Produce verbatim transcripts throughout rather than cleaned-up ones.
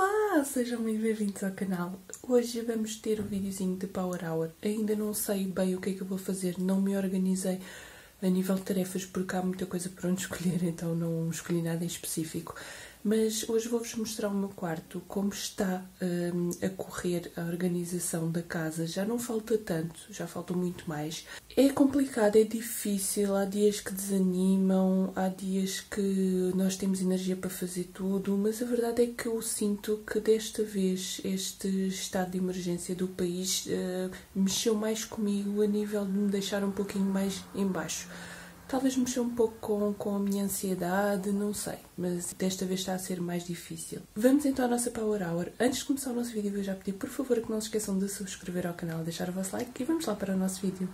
Olá, sejam muito bem-vindos ao canal. Hoje vamos ter um videozinho de Power Hour. Ainda não sei bem o que é que eu vou fazer, não me organizei a nível de tarefas porque há muita coisa para onde escolher, então não escolhi nada em específico. Mas hoje vou-vos mostrar o meu quarto, como está um, a correr a organização da casa. Já não falta tanto, já falta muito mais. É complicado, é difícil, há dias que desanimam, há dias que nós temos energia para fazer tudo, mas a verdade é que eu sinto que desta vez este estado de emergência do país uh, mexeu mais comigo a nível de me deixar um pouquinho mais em baixo. Talvez mexer um pouco com, com a minha ansiedade, não sei, mas desta vez está a ser mais difícil. Vamos então à nossa Power Hour. Antes de começar o nosso vídeo, eu já pedi por favor que não se esqueçam de subscrever ao canal, deixar o vosso like e vamos lá para o nosso vídeo.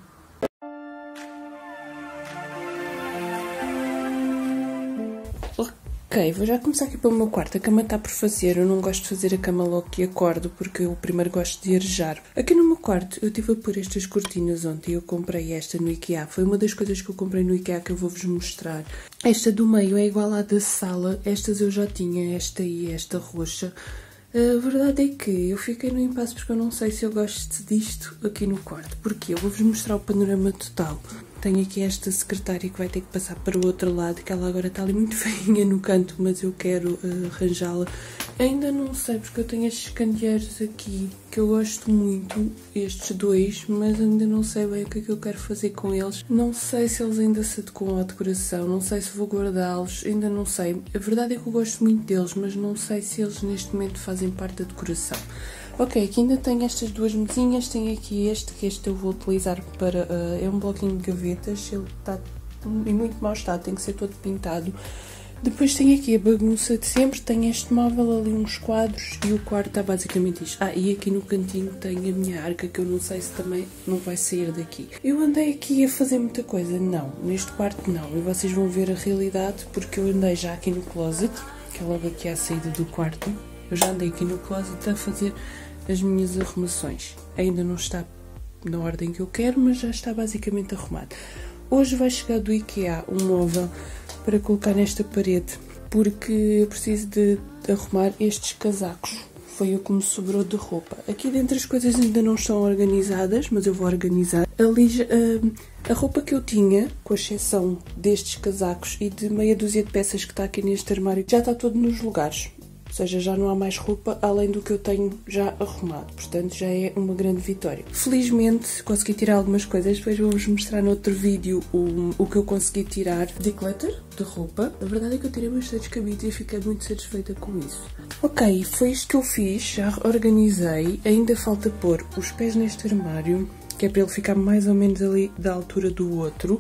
Ok, vou já começar aqui pelo meu quarto. A cama está por fazer, eu não gosto de fazer a cama logo que acordo, porque eu primeiro gosto de arejar. Aqui no meu quarto eu estive a pôr estas cortinas ontem, eu comprei esta no IKEA. Foi uma das coisas que eu comprei no IKEA que eu vou-vos mostrar. Esta do meio é igual à da sala, estas eu já tinha, esta e esta roxa. A verdade é que eu fiquei no impasse porque eu não sei se eu gosto disto aqui no quarto. Porque eu vou-vos mostrar o panorama total. Tenho aqui esta secretária que vai ter que passar para o outro lado, que ela agora está ali muito feinha no canto, mas eu quero uh, arranjá-la. Ainda não sei, porque eu tenho estes candeeiros aqui, que eu gosto muito, estes dois, mas ainda não sei bem o que é que eu quero fazer com eles. Não sei se eles ainda se adequam à decoração, não sei se vou guardá-los, ainda não sei. A verdade é que eu gosto muito deles, mas não sei se eles neste momento fazem parte da decoração. Ok, aqui ainda tenho estas duas mesinhas, tenho aqui este, que este eu vou utilizar para... Uh, é um bloquinho de gavetas, ele está em muito mau estado, tem que ser todo pintado. Depois tenho aqui a bagunça de sempre, tenho este móvel ali, uns quadros, e o quarto está basicamente isto. Ah, e aqui no cantinho tenho a minha arca, que eu não sei se também não vai sair daqui. Eu andei aqui a fazer muita coisa, não, neste quarto não, e vocês vão ver a realidade, porque eu andei já aqui no closet, que é logo aqui à saída do quarto. Eu já andei aqui no closet a fazer as minhas arrumações. Ainda não está na ordem que eu quero, mas já está basicamente arrumado. Hoje vai chegar do IKEA um móvel para colocar nesta parede, porque eu preciso de, de arrumar estes casacos. Foi o que me sobrou de roupa. Aqui dentro as coisas ainda não estão organizadas, mas eu vou organizar. Ali, uh, a roupa que eu tinha, com exceção destes casacos e de meia dúzia de peças que está aqui neste armário, já está todo nos lugares. Ou seja, já não há mais roupa além do que eu tenho já arrumado. Portanto, já é uma grande vitória. Felizmente, consegui tirar algumas coisas. Depois vou-vos mostrar no outro vídeo o, o que eu consegui tirar de clutter, de roupa. A verdade é que eu tirei bastantes cabides e fiquei muito satisfeita com isso. Ok, foi isto que eu fiz. Já organizei. Ainda falta pôr os pés neste armário, que é para ele ficar mais ou menos ali da altura do outro.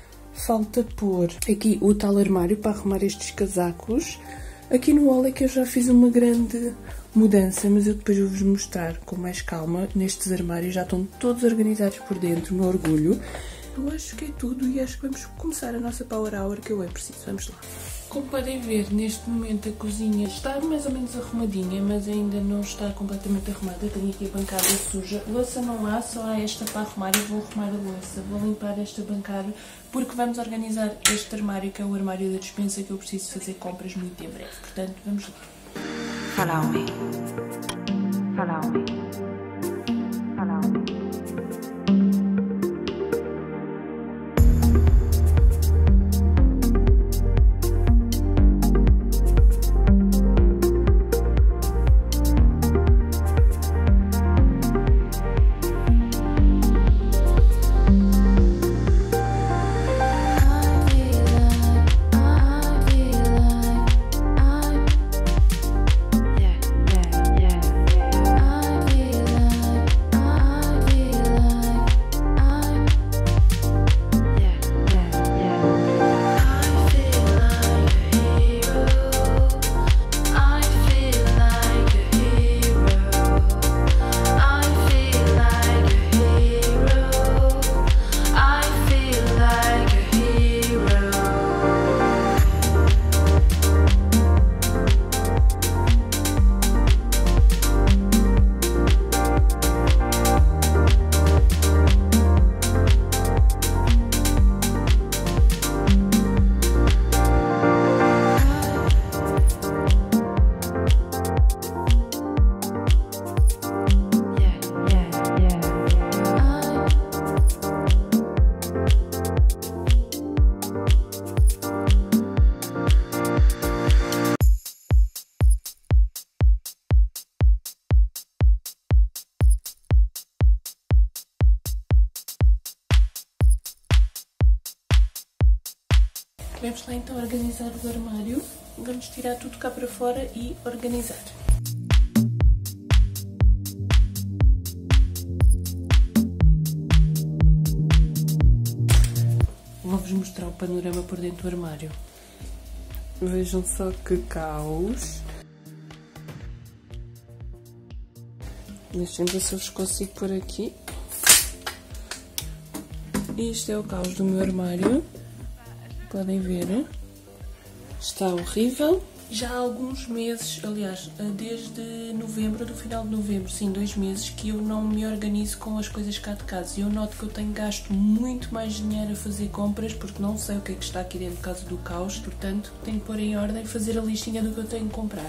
Falta pôr aqui o tal armário para arrumar estes casacos. Aqui no hall é que eu já fiz uma grande mudança, mas eu depois vou-vos mostrar com mais calma. Nestes armários já estão todos organizados por dentro, meu orgulho. Eu acho que é tudo e acho que vamos começar a nossa Power Hour, que eu é preciso. Vamos lá. Como podem ver, neste momento a cozinha está mais ou menos arrumadinha, mas ainda não está completamente arrumada. Tenho aqui a bancada suja. Louça não há, só há esta para arrumar e vou arrumar a louça. Vou limpar esta bancada porque vamos organizar este armário, que é o armário da despensa, que eu preciso fazer compras muito em breve. Portanto, vamos lá. Follow me. Follow me. Follow me. Vamos lá então organizar o armário. Vamos tirar tudo cá para fora e organizar. Vou-vos mostrar o panorama por dentro do armário. Vejam só que caos. Deixem-me ver se eu vos consigo pôr aqui. Isto é o caos do meu armário. Podem ver. Está horrível. Já há alguns meses, aliás, desde novembro, do final de novembro, sim, dois meses, que eu não me organizo com as coisas cá de casa. E eu noto que eu tenho gasto muito mais dinheiro a fazer compras, porque não sei o que é que está aqui dentro de casa do caos, portanto, tenho que pôr em ordem e fazer a listinha do que eu tenho que comprar.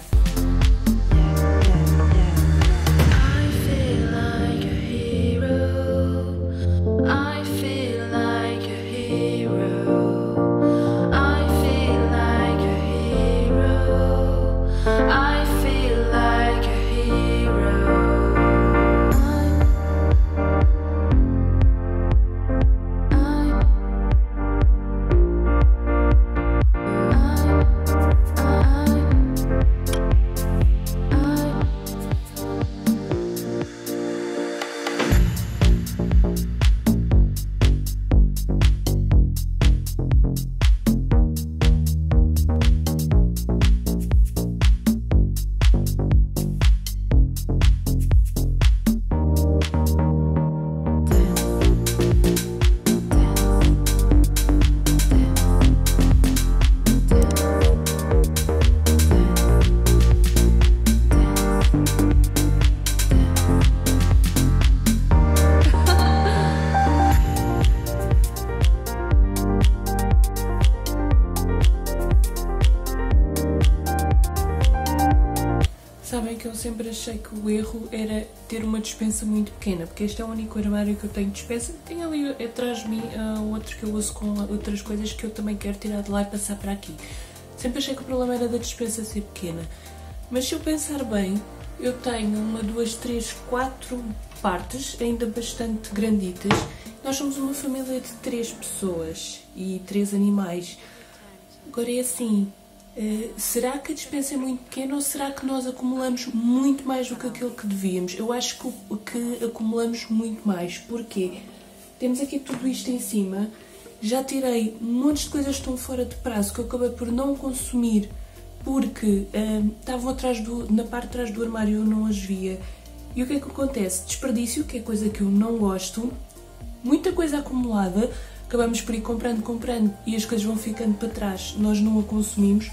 Sabem que eu sempre achei que o erro era ter uma despensa muito pequena, porque este é o único armário que eu tenho despensa. Tem ali atrás de mim uh, outro que eu uso com outras coisas que eu também quero tirar de lá e passar para aqui. Sempre achei que o problema era da despensa ser pequena. Mas se eu pensar bem, eu tenho uma, duas, três, quatro partes, ainda bastante granditas. Nós somos uma família de três pessoas e três animais. Agora é assim... Uh, será que a despensa é muito pequena ou será que nós acumulamos muito mais do que aquilo que devíamos? Eu acho que, que acumulamos muito mais. Porquê? Temos aqui tudo isto em cima. Já tirei montes de coisas que estão fora de prazo que eu acabei por não consumir porque uh, estavam atrás do, na parte de trás do armário e eu não as via. E o que é que acontece? Desperdício, que é coisa que eu não gosto. Muita coisa acumulada. Acabamos por ir comprando, comprando e as coisas vão ficando para trás, nós não a consumimos.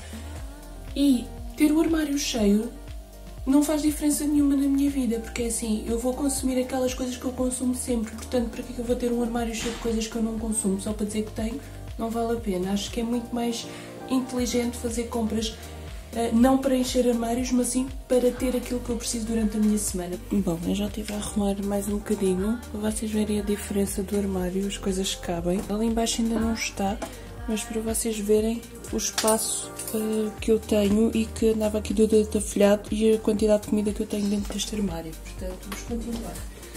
E ter o armário cheio não faz diferença nenhuma na minha vida, porque é assim, eu vou consumir aquelas coisas que eu consumo sempre, portanto, para que eu vou ter um armário cheio de coisas que eu não consumo só para dizer que tenho? Não vale a pena. Acho que é muito mais inteligente fazer compras Uh, não para encher armários, mas sim para ter aquilo que eu preciso durante a minha semana. Bom, eu já estive a arrumar mais um bocadinho, para vocês verem a diferença do armário, as coisas que cabem. Ali embaixo ainda não está, mas para vocês verem o espaço uh, que eu tenho e que andava aqui do dedo afilhado e a quantidade de comida que eu tenho dentro deste armário. Portanto, vamos continuar.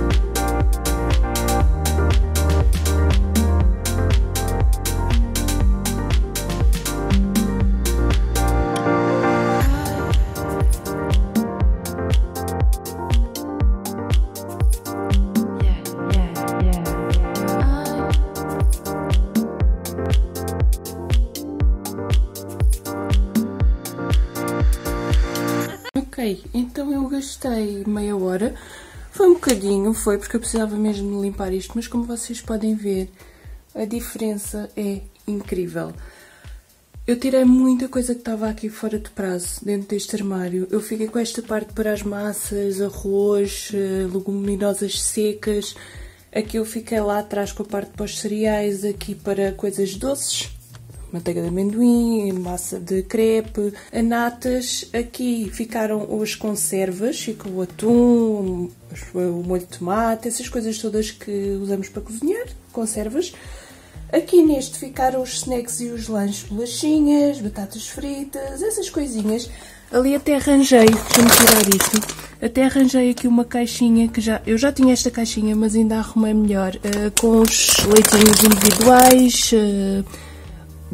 Ok, então eu gastei meia hora, foi um bocadinho, foi porque eu precisava mesmo de limpar isto, mas como vocês podem ver, a diferença é incrível. Eu tirei muita coisa que estava aqui fora de prazo dentro deste armário. Eu fiquei com esta parte para as massas, arroz, leguminosas secas. Aqui eu fiquei lá atrás com a parte para os cereais, aqui para coisas doces. Manteiga de amendoim, massa de crepe, natas. Aqui ficaram as conservas, ficou o atum, o molho de tomate, essas coisas todas que usamos para cozinhar, conservas. Aqui neste ficaram os snacks e os lanches, bolachinhas, batatas fritas, essas coisinhas. Ali até arranjei, deixa-me tirar isto, até arranjei aqui uma caixinha que já, eu já tinha esta caixinha, mas ainda arrumei melhor, uh, com os leitinhos individuais, uh,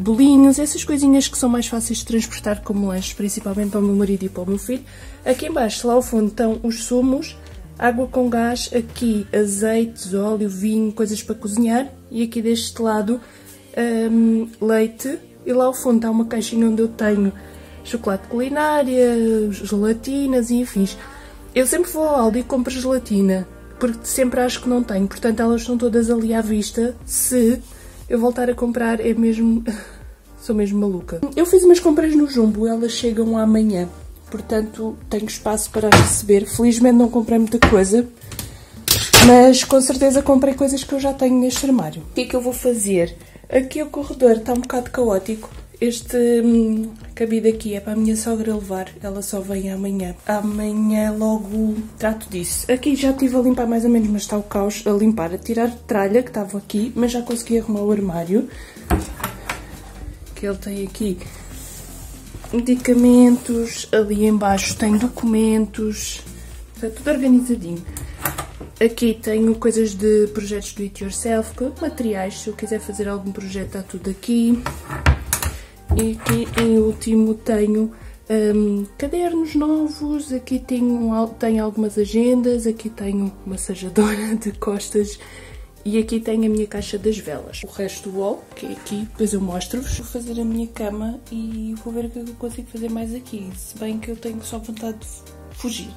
bolinhos, essas coisinhas que são mais fáceis de transportar como lanches, principalmente para o meu marido e para o meu filho. Aqui em baixo, lá ao fundo, estão os sumos, água com gás, aqui azeites, óleo, vinho, coisas para cozinhar. E aqui deste lado, um, leite. E lá ao fundo está uma caixinha onde eu tenho chocolate culinária, gelatinas e afins. Eu sempre vou ao Aldi e compro gelatina, porque sempre acho que não tenho. Portanto, elas estão todas ali à vista. Se eu voltar a comprar, é mesmo... sou mesmo maluca. Eu fiz umas compras no Jumbo, elas chegam amanhã. Portanto, tenho espaço para receber. Felizmente não comprei muita coisa, mas com certeza comprei coisas que eu já tenho neste armário. O que é que eu vou fazer? Aqui o corredor está um bocado caótico. Este hum, cabide aqui é para a minha sogra levar, ela só vem amanhã. Amanhã logo trato disso. Aqui já estive a limpar mais ou menos, mas está o caos a limpar, a tirar tralha que estava aqui, mas já consegui arrumar o armário. Que ele tem aqui medicamentos, ali em baixo tem documentos, está tudo organizadinho. Aqui tenho coisas de projetos do It Yourself, materiais, se eu quiser fazer algum projeto está tudo aqui. E aqui em último tenho um, cadernos novos, aqui tenho, tenho algumas agendas, aqui tenho uma massajadora de costas e aqui tenho a minha caixa das velas. O resto do wall, que é aqui, depois eu mostro-vos. Vou fazer a minha cama e vou ver o que eu consigo fazer mais aqui, se bem que eu tenho só vontade de fugir.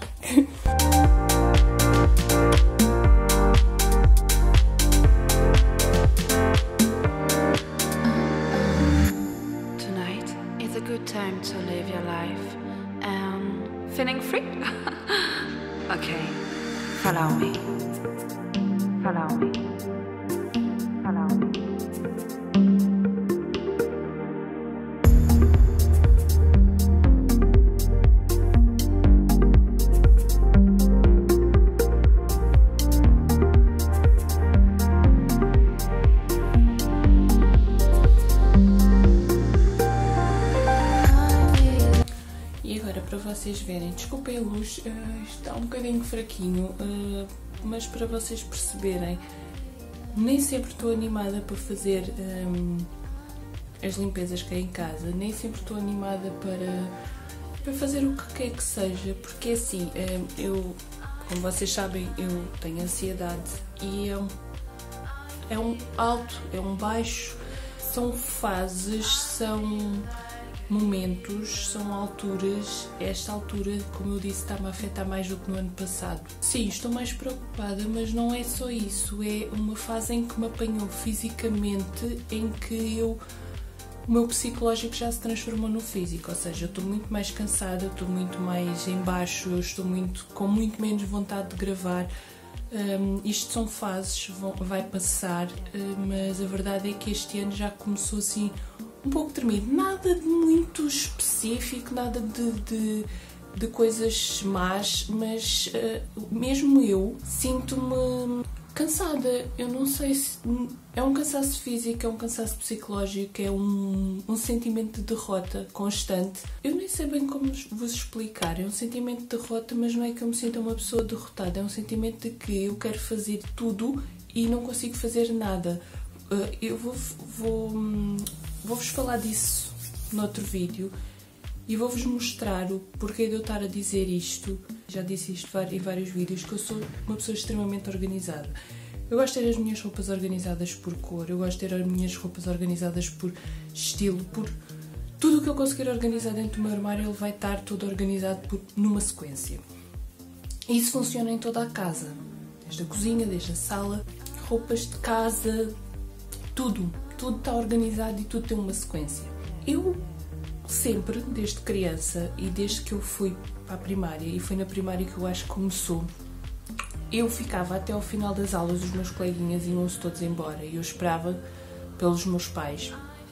Time to live your life and feeling free. Okay, follow me. Follow me. Follow me. Para vocês verem, desculpem a luz, uh, está um bocadinho fraquinho, uh, mas para vocês perceberem, nem sempre estou animada para fazer um, as limpezas que é em casa, nem sempre estou animada para, para fazer o que quer que seja, porque assim, um, eu, como vocês sabem, eu tenho ansiedade e é um, é um alto, é um baixo, são fases, são momentos, são alturas. Esta altura, como eu disse, está-me a afetar mais do que no ano passado. Sim, estou mais preocupada, mas não é só isso, é uma fase em que me apanhou fisicamente, em que eu, o meu psicológico já se transformou no físico, ou seja, eu estou muito mais cansada, estou muito mais em baixo, eu estou muito, com muito menos vontade de gravar. Um, isto são fases, vão, vai passar, uh, mas a verdade é que este ano já começou assim um pouco tremido, nada de muito específico, nada de, de, de coisas más, mas uh, mesmo eu sinto-me cansada. Eu não sei se é um cansaço físico, é um cansaço psicológico, é um, um sentimento de derrota constante. Eu nem sei bem como vos explicar, é um sentimento de derrota, mas não é que eu me sinta uma pessoa derrotada, é um sentimento de que eu quero fazer tudo e não consigo fazer nada. Uh, eu vou... vou Vou-vos falar disso noutro vídeo e vou-vos mostrar o porquê de eu estar a dizer isto. Já disse isto em vários vídeos, que eu sou uma pessoa extremamente organizada. Eu gosto de ter as minhas roupas organizadas por cor, eu gosto de ter as minhas roupas organizadas por estilo, por tudo o que eu conseguir organizar dentro do meu armário, ele vai estar todo organizado por, numa sequência. E isso funciona em toda a casa, desde a cozinha, desde a sala, roupas de casa, tudo. Tudo está organizado e tudo tem uma sequência. Eu sempre, desde criança e desde que eu fui para a primária, e foi na primária que eu acho que começou, eu ficava até ao final das aulas, os meus coleguinhas iam-se todos embora e eu esperava pelos meus pais.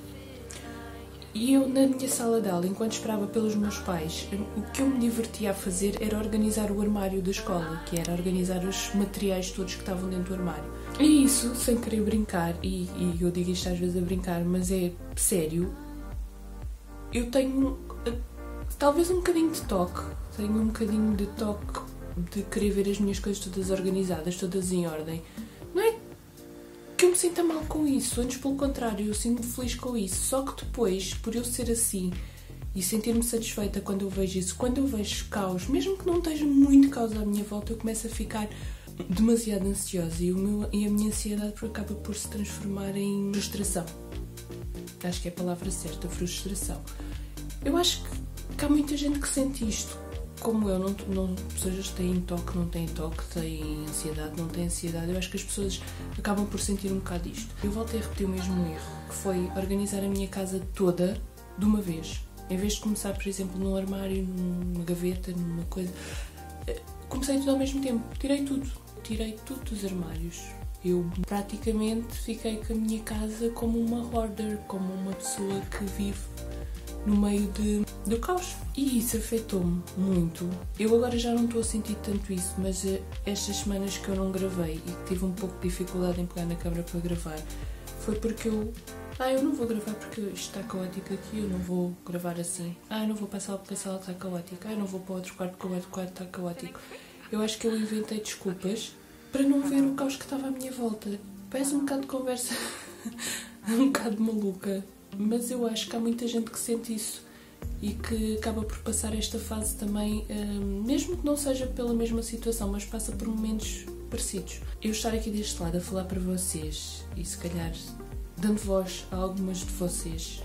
E eu, na minha sala de aula, enquanto esperava pelos meus pais, o que eu me divertia a fazer era organizar o armário da escola, que era organizar os materiais todos que estavam dentro do armário. E isso, sem querer brincar, e, e eu digo isto às vezes a brincar, mas é sério, eu tenho talvez um bocadinho de toque, tenho um bocadinho de toque de querer ver as minhas coisas todas organizadas, todas em ordem. Não é que eu me sinta mal com isso, antes pelo contrário, eu sinto-me feliz com isso. Só que depois, por eu ser assim e sentir-me satisfeita quando eu vejo isso, quando eu vejo caos, mesmo que não esteja muito caos à minha volta, eu começo a ficar demasiado ansiosa e, o meu, e a minha ansiedade acaba por se transformar em frustração. Acho que é a palavra certa, frustração. Eu acho que, que há muita gente que sente isto, como eu, não, não, pessoas têm toque, não têm toque, têm ansiedade, não têm ansiedade. Eu acho que as pessoas acabam por sentir um bocado isto. Eu voltei a repetir o mesmo erro, que foi organizar a minha casa toda de uma vez. Em vez de começar, por exemplo, num armário, numa gaveta, numa coisa, comecei tudo ao mesmo tempo. Tirei tudo, tirei tudo dos armários. Eu praticamente fiquei com a minha casa como uma hoarder, como uma pessoa que vive no meio de, do caos. E isso afetou-me muito. Eu agora já não estou a sentir tanto isso, mas estas semanas que eu não gravei e que tive um pouco de dificuldade em pegar na câmera para gravar, foi porque eu... Ah, eu não vou gravar porque isto está caótico aqui, eu não vou gravar assim. Ah, eu não vou para a sala porque a sala está caótica. Ah, eu não vou para o outro quarto porque o outro quarto está caótico. Eu acho que eu inventei desculpas para não ver o caos que estava à minha volta. Parece um bocado de conversa um bocado maluca, mas eu acho que há muita gente que sente isso e que acaba por passar esta fase também, mesmo que não seja pela mesma situação, mas passa por momentos parecidos. Eu estar aqui deste lado a falar para vocês e se calhar dando voz a algumas de vocês,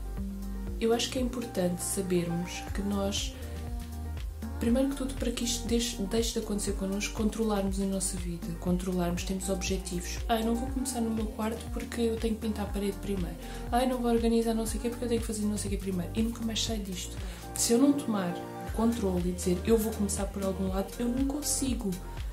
eu acho que é importante sabermos que nós, primeiro que tudo, para que isto deixe, deixe de acontecer connosco, controlarmos a nossa vida, controlarmos, temos objetivos. Ah, eu não vou começar no meu quarto porque eu tenho que pintar a parede primeiro. Ah, eu não vou organizar não sei o quê porque eu tenho que fazer não sei o quê primeiro. E nunca mais saio disto. Se eu não tomar controle e dizer eu vou começar por algum lado, eu não consigo.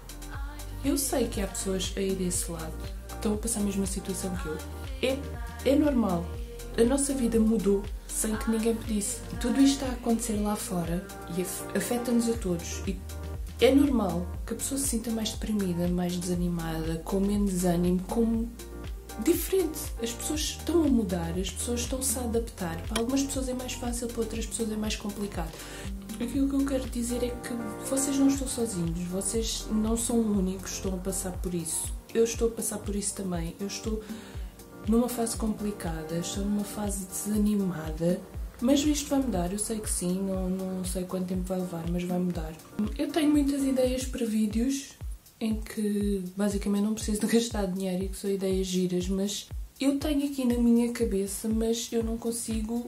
Eu sei que há pessoas aí desse lado que estão a passar a mesma situação que eu. É, é normal. A nossa vida mudou sem que ninguém pedisse. Tudo isto está a acontecer lá fora e afeta-nos a todos. E é normal que a pessoa se sinta mais deprimida, mais desanimada, com menos ânimo, com... diferente. As pessoas estão a mudar, as pessoas estão-se a adaptar. Para algumas pessoas é mais fácil, para outras pessoas é mais complicado. Aquilo que eu quero dizer é que vocês não estão sozinhos, vocês não são únicos que estão a passar por isso. Eu estou a passar por isso também. Eu estou numa fase complicada, estou numa fase desanimada, mas isto vai mudar, eu sei que sim, não, não sei quanto tempo vai levar, mas vai mudar. Eu tenho muitas ideias para vídeos em que basicamente não preciso de gastar dinheiro e que são ideias giras, mas eu tenho aqui na minha cabeça, mas eu não consigo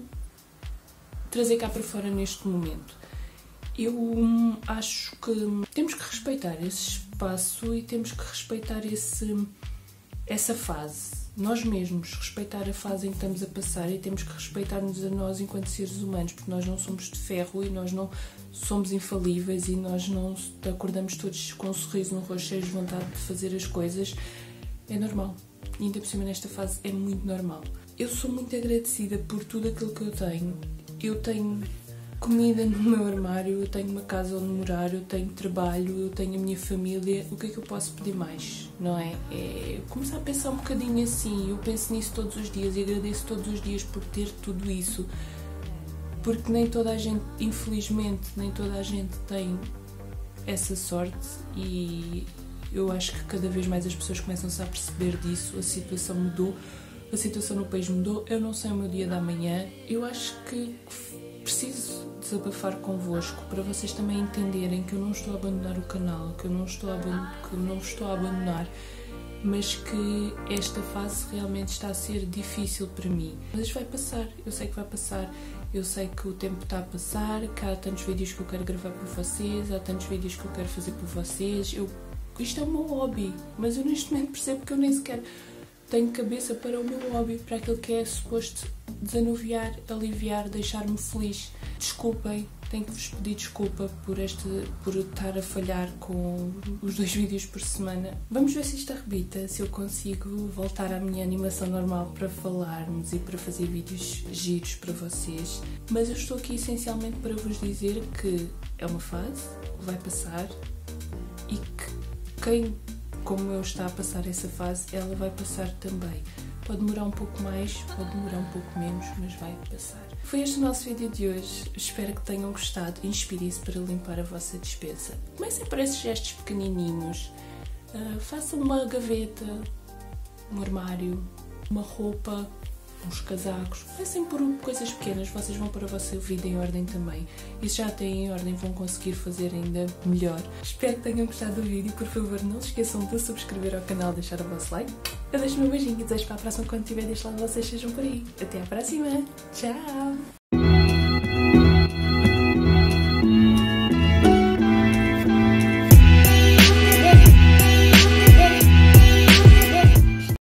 trazer cá para fora neste momento. Eu hum, acho que temos que respeitar esse espaço e temos que respeitar esse, essa fase. Nós mesmos, respeitar a fase em que estamos a passar e temos que respeitar-nos a nós enquanto seres humanos, porque nós não somos de ferro e nós não somos infalíveis e nós não acordamos todos com um sorriso no rosto, cheios de vontade de fazer as coisas. É normal. E ainda por cima nesta fase é muito normal. Eu sou muito agradecida por tudo aquilo que eu tenho. Eu tenho comida no meu armário, eu tenho uma casa onde morar, eu tenho trabalho, eu tenho a minha família. O que é que eu posso pedir mais? Não é? É começar a pensar um bocadinho assim. Eu penso nisso todos os dias e agradeço todos os dias por ter tudo isso. Porque nem toda a gente, infelizmente, nem toda a gente tem essa sorte e eu acho que cada vez mais as pessoas começam-se a perceber disso. A situação mudou, a situação no país mudou, eu não sei o meu dia da manhã. Eu acho que preciso desabafar convosco para vocês também entenderem que eu não estou a abandonar o canal, que eu não estou a, que eu não estou a abandonar, mas que esta fase realmente está a ser difícil para mim. Mas vai passar, eu sei que vai passar, eu sei que o tempo está a passar, que há tantos vídeos que eu quero gravar por vocês, há tantos vídeos que eu quero fazer por vocês. Eu, isto é o meu hobby, mas eu neste momento percebo que eu nem sequer tenho cabeça para o meu hobby, para aquilo que é suposto desanuviar, aliviar, deixar-me feliz. Desculpem, tenho que vos pedir desculpa por, este, por estar a falhar com os dois vídeos por semana. Vamos ver se isto arrebita, se eu consigo voltar à minha animação normal para falarmos e para fazer vídeos giros para vocês. Mas eu estou aqui essencialmente para vos dizer que é uma fase, vai passar e que quem, como eu, está a passar essa fase, ela vai passar também. Pode demorar um pouco mais, pode demorar um pouco menos, mas vai passar. Foi este o nosso vídeo de hoje. Espero que tenham gostado. Inspirem-se para limpar a vossa despensa. Comecem por esses gestos pequenininhos. Uh, façam uma gaveta um armário, uma roupa, uns casacos. Comecem por coisas pequenas, vocês vão pôr a vossa vida em ordem também. E se já têm em ordem, vão conseguir fazer ainda melhor. Espero que tenham gostado do vídeo. Por favor, não se esqueçam de subscrever ao canal, deixar o vosso like. Eu deixo o meu beijinho e desejo para a próxima, quando estiver deste lado, vocês sejam por aí. Até à próxima. Tchau!